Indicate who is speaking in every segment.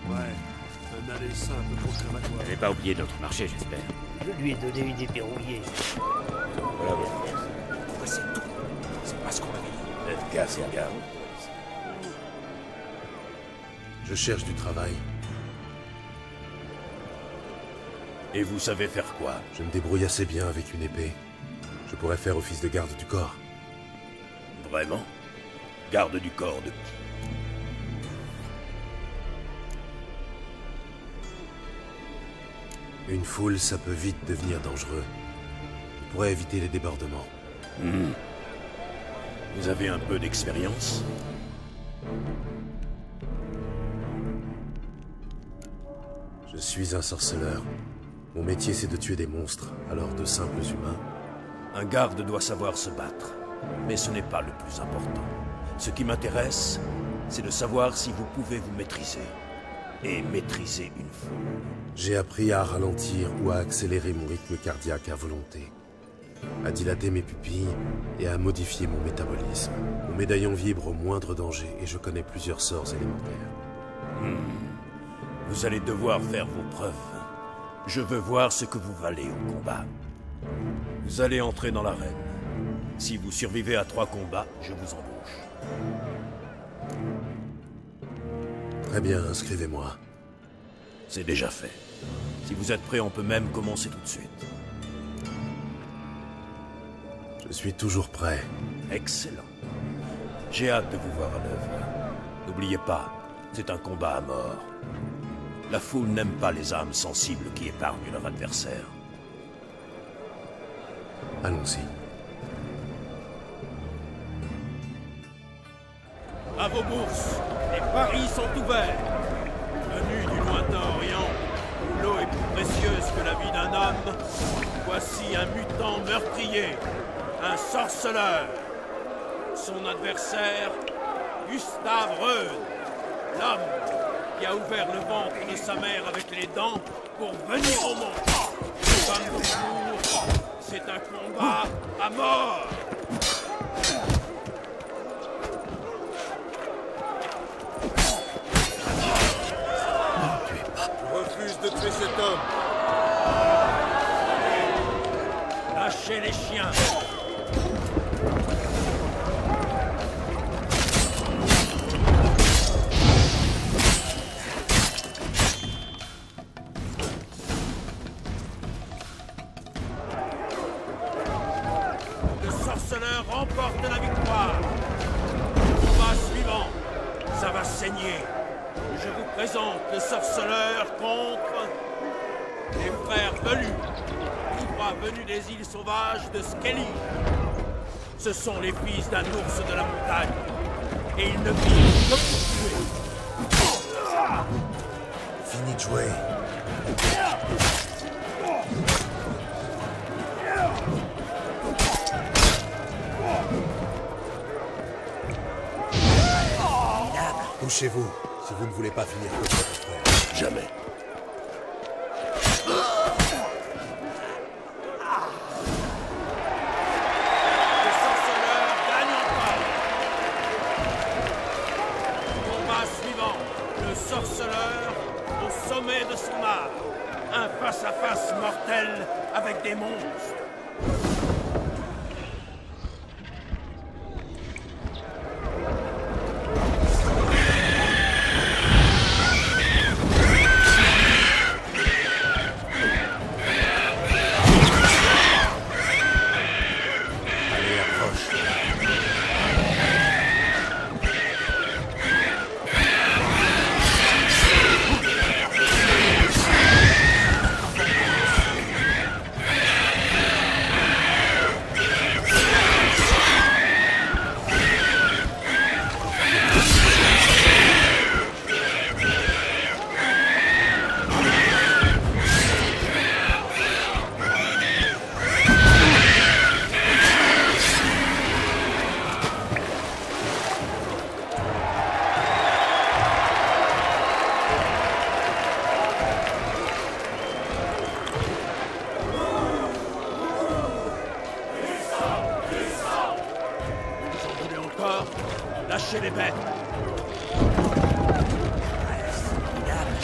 Speaker 1: Ouais, un aller simple conservatoire.
Speaker 2: Vous n'avez pas oublié notre marché, j'espère.
Speaker 3: Je lui ai donné une déverrouillée.
Speaker 2: Voilà votre pièce.
Speaker 4: Voici tout. C'est pas ce qu'on avait dit.
Speaker 2: Faites gaffe, les gars.
Speaker 5: Je cherche du travail.
Speaker 4: Et vous savez faire quoi?
Speaker 5: Je me débrouille assez bien avec une épée. Je pourrais faire office de garde du corps.
Speaker 4: Vraiment? Garde du corps de qui?
Speaker 5: Une foule, ça peut vite devenir dangereux. Je pourrais éviter les débordements.
Speaker 4: Vous avez un peu d'expérience?
Speaker 5: Je suis un sorceleur. Mon métier, c'est de tuer des monstres, alors de simples humains.
Speaker 4: Un garde doit savoir se battre. Mais ce n'est pas le plus important. Ce qui m'intéresse, c'est de savoir si vous pouvez vous maîtriser. Et maîtriser une foule.
Speaker 5: J'ai appris à ralentir ou à accélérer mon rythme cardiaque à volonté, à dilater mes pupilles et à modifier mon métabolisme. Mon médaillon vibre au moindre danger et je connais plusieurs sorts élémentaires.
Speaker 4: Vous allez devoir faire vos preuves. Je veux voir ce que vous valez au combat. Vous allez entrer dans l'arène. Si vous survivez à 3 combats, je vous embauche.
Speaker 5: Très bien, inscrivez-moi.
Speaker 4: C'est déjà fait. Si vous êtes prêt, on peut même commencer tout de suite.
Speaker 5: Je suis toujours prêt.
Speaker 4: Excellent. J'ai hâte de vous voir à l'œuvre. N'oubliez pas, c'est un combat à mort. La foule n'aime pas les âmes sensibles qui épargnent leur adversaire.
Speaker 5: Allons-y.
Speaker 6: À vos bourses, les paris sont ouverts. Venus du lointain Orient, où l'eau est plus précieuse que la vie d'un homme, voici un mutant meurtrier, un sorceleur. Son adversaire, Gustave Reud, l'homme qui a ouvert le ventre de sa mère avec les dents pour venir au monde. Comme toujours, c'est un combat à mort.
Speaker 1: Je refuse de tuer cet homme.
Speaker 6: Lâchez les chiens. Le sorceleur remporte la victoire. Combat suivant, ça va saigner. Je vous présente le sorceleur contre les frères velus, tout droit venus des îles sauvages de Skellige. Ce sont les fils d'un ours de la montagne, et ils ne vivent que pour tuer.
Speaker 5: Fini de jouer. Couchez-vous, si vous ne voulez pas finir comme votre frère.
Speaker 4: Jamais.
Speaker 6: Le sorceleur gagne encore. Combat suivant, le sorceleur au sommet de son art. Un face-à-face mortel avec des monstres.
Speaker 5: Allez, approche.
Speaker 6: Vous en voulez encore? Lâchez les bêtes.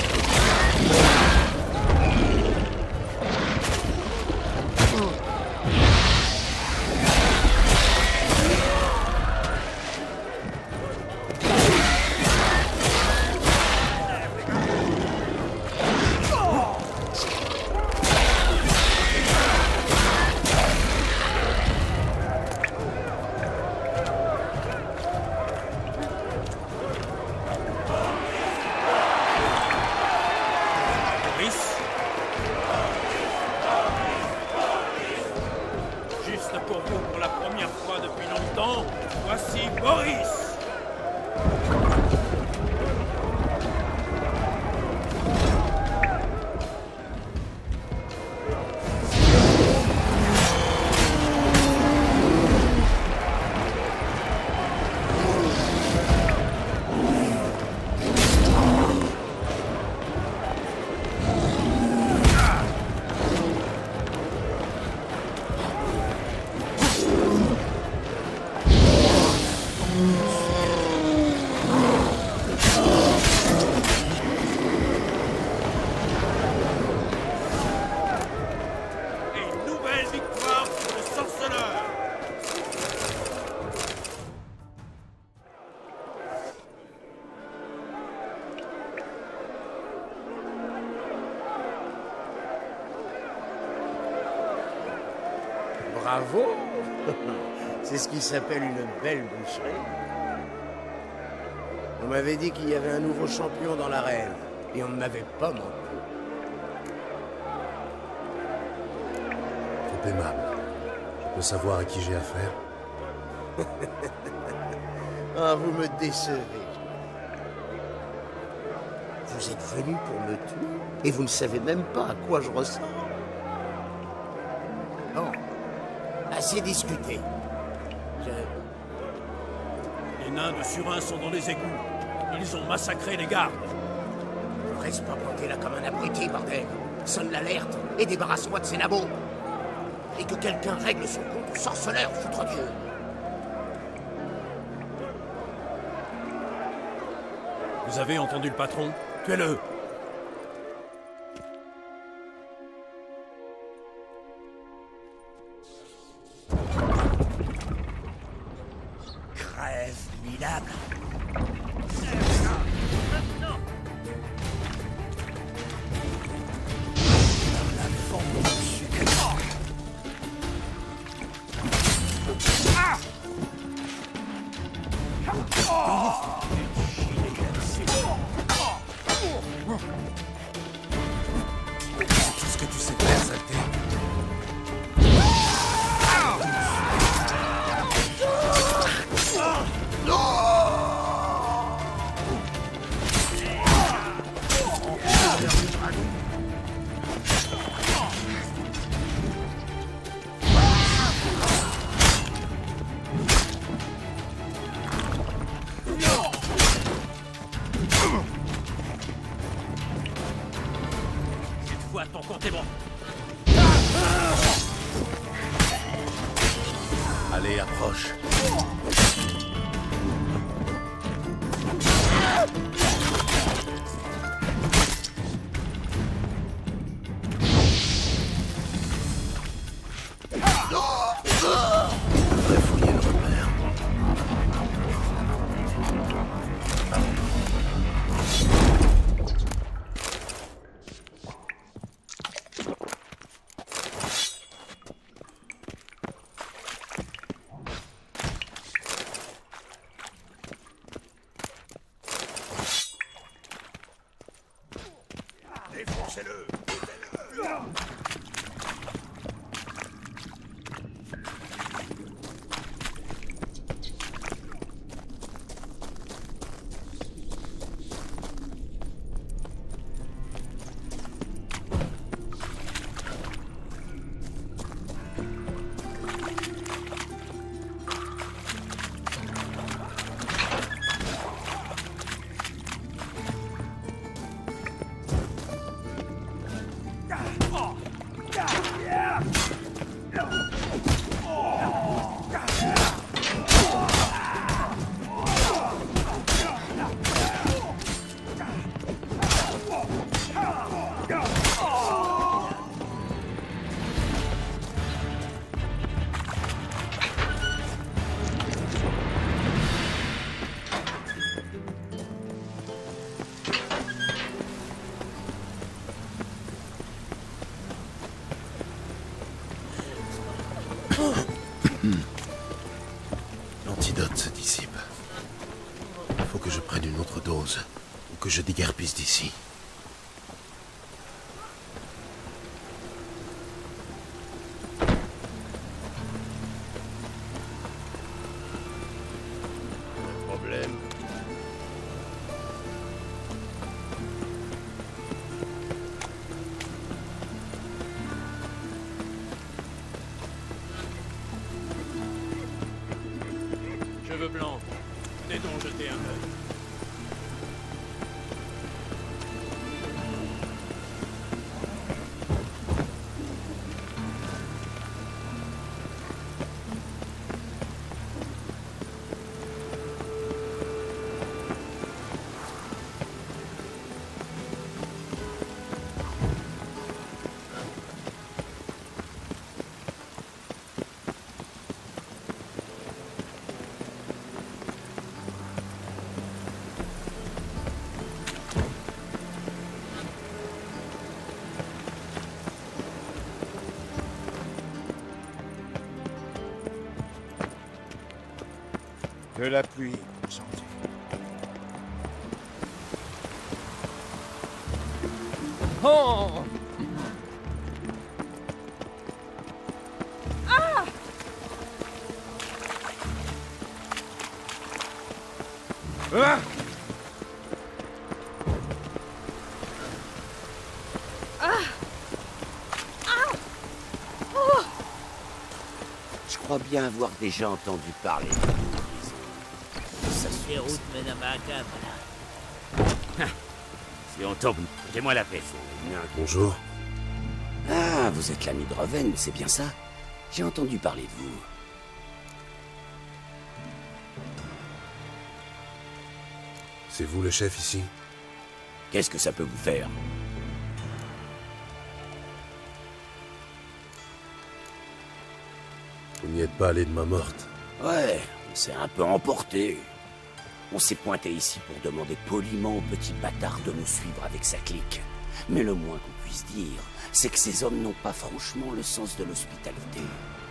Speaker 7: Bravo. C'est ce qui s'appelle une belle boucherie. On m'avait dit qu'il y avait un nouveau champion dans l'arène, et on ne m'avait pas menti.
Speaker 5: Trop aimable. Je peux savoir à qui j'ai affaire?
Speaker 7: Ah, vous me décevez. Vous êtes venu pour me tuer, et vous ne savez même pas à quoi je ressemble. Bon, assez discuté.
Speaker 6: Les nains de Surin sont dans les égouts. Ils ont massacré les gardes.
Speaker 7: Ne reste pas planté là comme un abruti, bordel. Sonne l'alerte et débarrasse-moi de ces nabos. Et que quelqu'un règle son compte au sorceleur, foutre Dieu.
Speaker 6: Vous avez entendu le patron? Tuez-le!
Speaker 7: Crève, minable.
Speaker 5: Qu'est-ce que tu sais faire, saleté?
Speaker 6: Cette fois, ton compte est bon.
Speaker 5: Allez, approche. Faudrait fouiller le repère.
Speaker 4: Défoncez-le!
Speaker 5: L'antidote se dissipe. Il faut que je prenne une autre dose, ou que je déguerpisse d'ici.
Speaker 4: Problème.
Speaker 6: Cheveux blancs. Venez donc jeter un œil.
Speaker 8: Que la pluie s'en
Speaker 9: Oh!
Speaker 8: Ah!
Speaker 7: Je crois bien avoir déjà entendu parler de vous. Ça
Speaker 3: Les routes mènent à Mahakam.
Speaker 2: Si on tombe, foutez-moi la paix.
Speaker 5: Bonjour.
Speaker 7: Ah, vous êtes l'ami de Reven, c'est bien ça? J'ai entendu parler de vous.
Speaker 5: C'est vous le chef ici?
Speaker 7: Qu'est-ce que ça peut vous faire?
Speaker 5: Vous n'y êtes pas allé de main morte.
Speaker 7: Ouais, on s'est un peu emporté. On s'est pointé ici pour demander poliment au petit bâtard de nous suivre avec sa clique. Mais le moins qu'on puisse dire, c'est que ces hommes n'ont pas franchement le sens de l'hospitalité.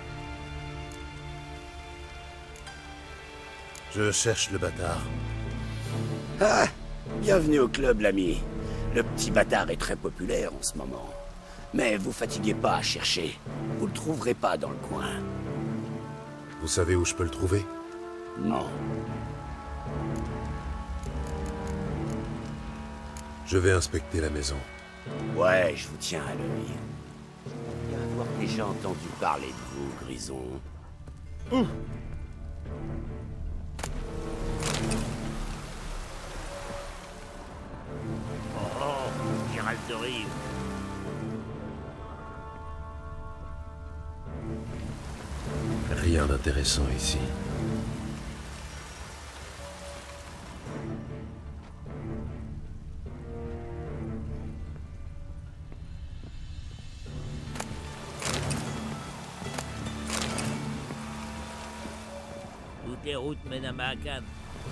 Speaker 5: Je cherche le bâtard.
Speaker 7: Ah! Bienvenue au club, l'ami. Le petit bâtard est très populaire en ce moment. Mais vous fatiguez pas à chercher. Vous le trouverez pas dans le coin.
Speaker 5: Vous savez où je peux le trouver?
Speaker 7: Non.
Speaker 5: Je vais inspecter la maison.
Speaker 7: Ouais, je vous tiens à l'œil. Il y a avoir déjà entendu parler de vous, Grison.
Speaker 3: Oh, Gérald de Rive.
Speaker 5: Rien d'intéressant ici.
Speaker 3: Toutes les routes mènent à Mahakam.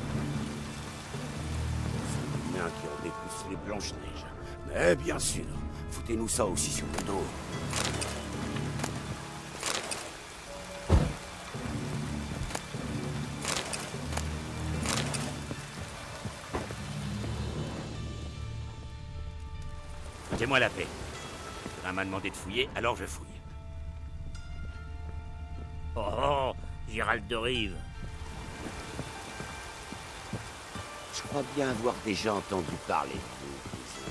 Speaker 7: Les nains qui ont dépoussé les Blanches-Neiges. Mais bien sûr, foutez-nous ça aussi sur le dos.
Speaker 2: Foutez-moi la paix. Un m'a demandé de fouiller, alors je fouille.
Speaker 3: Oh, Gérald de Rive.
Speaker 7: Je crois bien avoir déjà entendu parler de vous, Grison.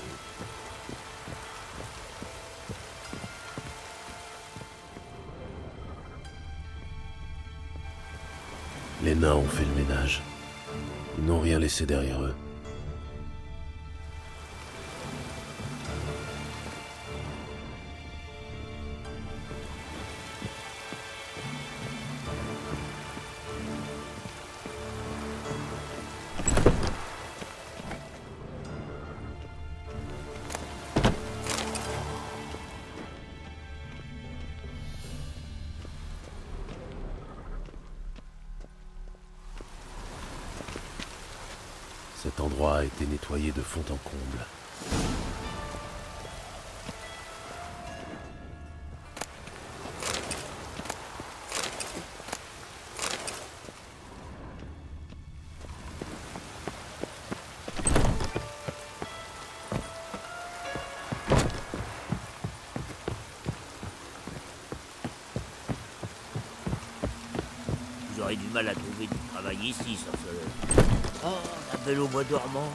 Speaker 5: Les nains ont fait le ménage. Ils n'ont rien laissé derrière eux. Cet endroit a été nettoyé de fond en comble.
Speaker 3: Vous aurez du mal à trouver du travail ici, ça se... Oh, la belle au bois dormant.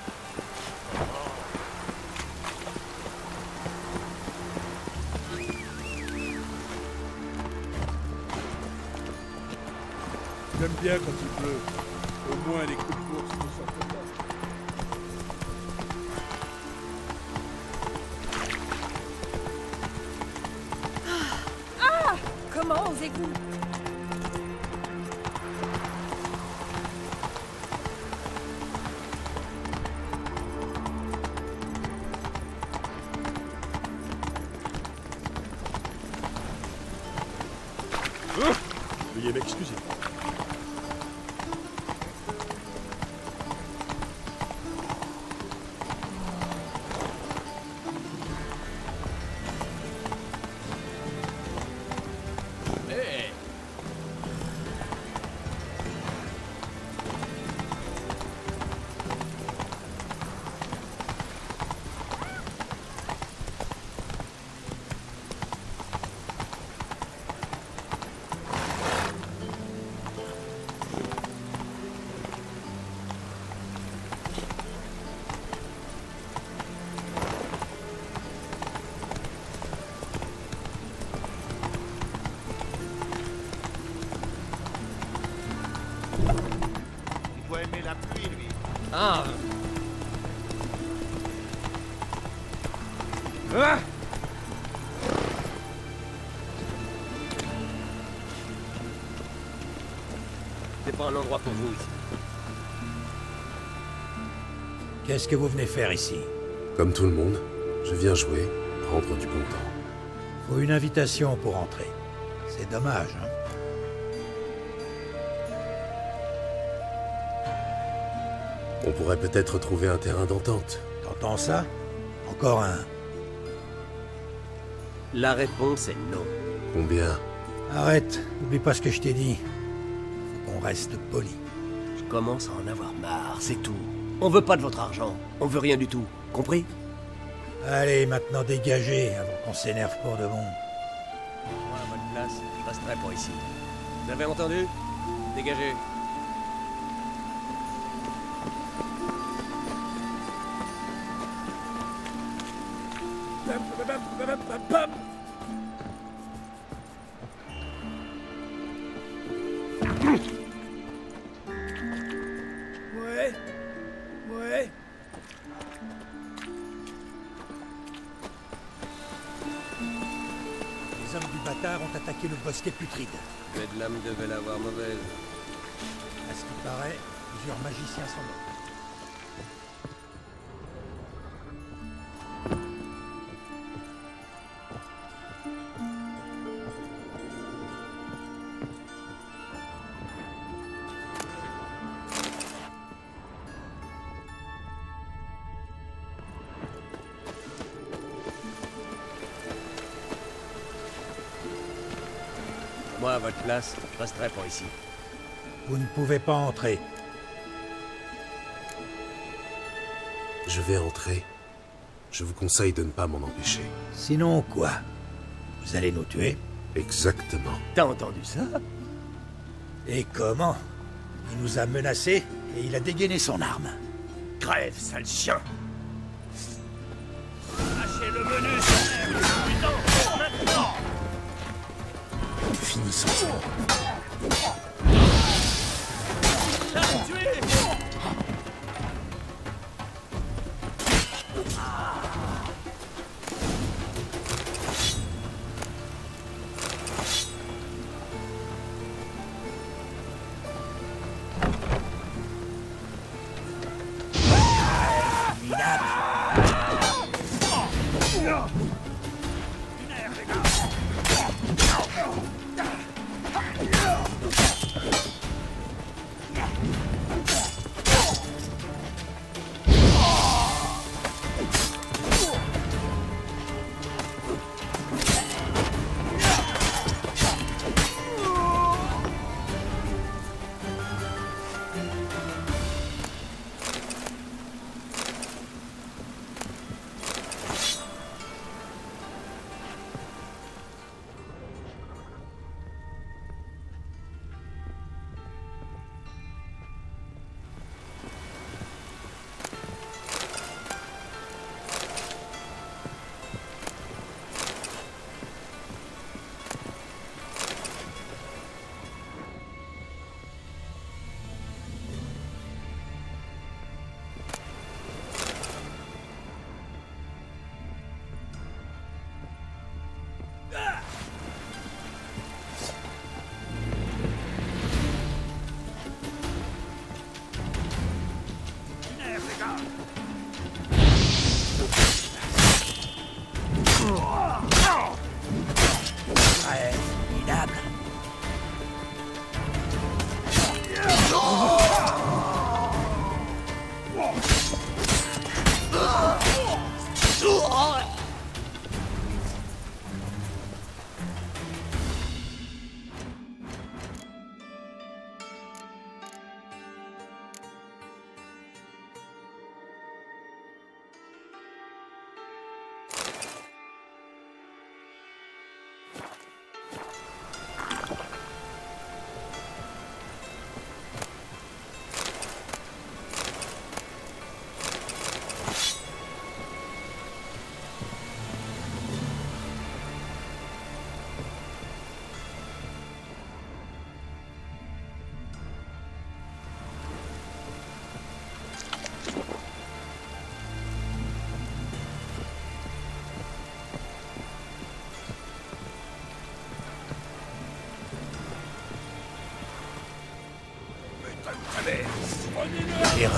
Speaker 6: J'aime bien quand il pleut. Au moins les coups de course ne sortent pas.
Speaker 10: Comment osez-vous?
Speaker 1: Veuillez m'excuser.
Speaker 9: Ah. Ah. C'est pas un endroit pour vous ici.
Speaker 10: Qu'est-ce que vous venez faire ici?
Speaker 5: Comme tout le monde, je viens jouer, prendre du bon temps.
Speaker 10: Faut une invitation pour entrer. C'est dommage, hein?
Speaker 5: On pourrait peut-être trouver un terrain d'entente.
Speaker 10: T'entends ça? Encore un.
Speaker 9: La réponse est non.
Speaker 5: Combien?
Speaker 10: Arrête, oublie pas ce que je t'ai dit. Faut qu'on reste poli.
Speaker 9: Je commence à en avoir marre, c'est tout. On veut pas de votre argent. On veut rien du tout. Compris?
Speaker 10: Allez, maintenant dégagez, avant qu'on s'énerve pour de bon.
Speaker 9: Moi, à votre place, je resterai pas ici. Vous avez entendu? Dégagez.
Speaker 6: Ouais. Ouais.
Speaker 10: Les hommes du bâtard ont attaqué le bosquet putride.
Speaker 9: Bedlam devait l'avoir mauvaise.
Speaker 10: À ce qui paraît, plusieurs magiciens sont morts.
Speaker 9: Moi, à votre place, je resterai pas ici.
Speaker 10: Vous ne pouvez pas entrer.
Speaker 5: Je vais entrer. Je vous conseille de ne pas m'en empêcher.
Speaker 10: Sinon, quoi? Vous allez nous tuer?
Speaker 5: Exactement.
Speaker 9: T'as entendu ça?
Speaker 10: Et comment? Il nous a menacés et il a dégainé son arme.
Speaker 9: Crève, sale chien!
Speaker 3: Lâchez le menu, putain, maintenant!
Speaker 5: Finissons ça.
Speaker 3: Tuez!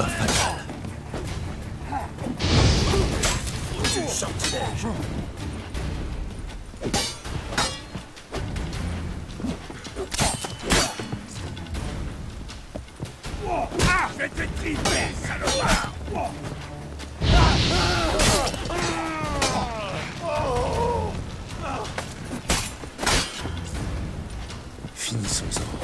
Speaker 10: fatal.
Speaker 3: Du sortilège.
Speaker 6: Je vais te triper, salopard!
Speaker 5: Finissons-en.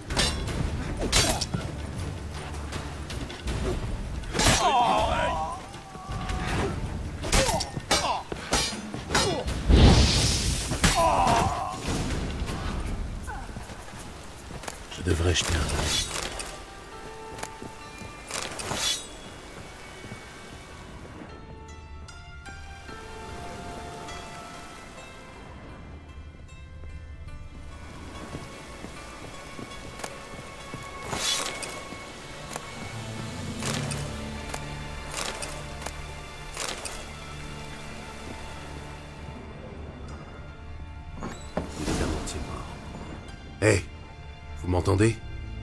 Speaker 5: Je devrais jeter un œil. Hé, vous m'entendez?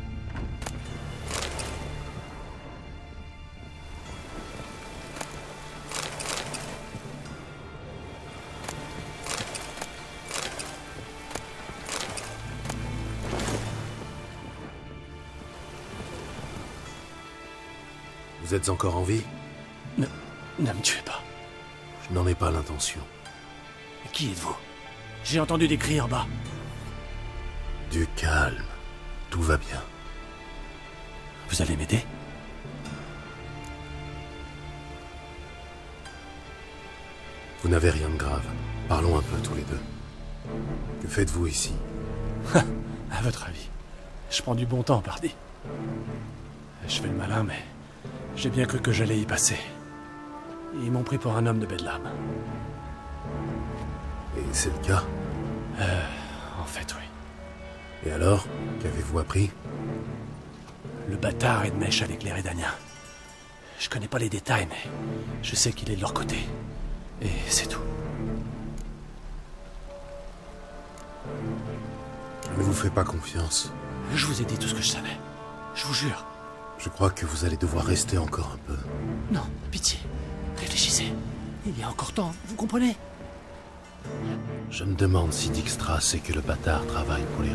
Speaker 5: Vous êtes encore en vie?
Speaker 9: Ne me tuez pas.
Speaker 5: Je n'en ai pas l'intention.
Speaker 9: Qui êtes-vous? J'ai entendu des cris en bas.
Speaker 5: Du calme. Tout va bien.
Speaker 9: Vous allez m'aider?
Speaker 5: Vous n'avez rien de grave. Parlons un peu tous les deux. Que faites-vous ici?
Speaker 9: À votre avis, je prends du bon temps, pardi. Je fais le malin, mais j'ai bien cru que j'allais y passer. Ils m'ont pris pour un homme de Bedlam.
Speaker 5: Et c'est le cas?
Speaker 9: En fait, oui.
Speaker 5: Et alors? Qu'avez-vous appris?
Speaker 9: Le bâtard est de mèche avec les Redaniens. Je connais pas les détails, mais je sais qu'il est de leur côté. Et c'est tout.
Speaker 5: Je ne vous fais pas confiance.
Speaker 9: Je vous ai dit tout ce que je savais. Je vous jure.
Speaker 5: Je crois que vous allez devoir rester encore un peu.
Speaker 9: Non, pitié. Réfléchissez. Il y a encore temps, vous comprenez?
Speaker 5: Je me demande si Dijkstra sait que le bâtard travaille pour les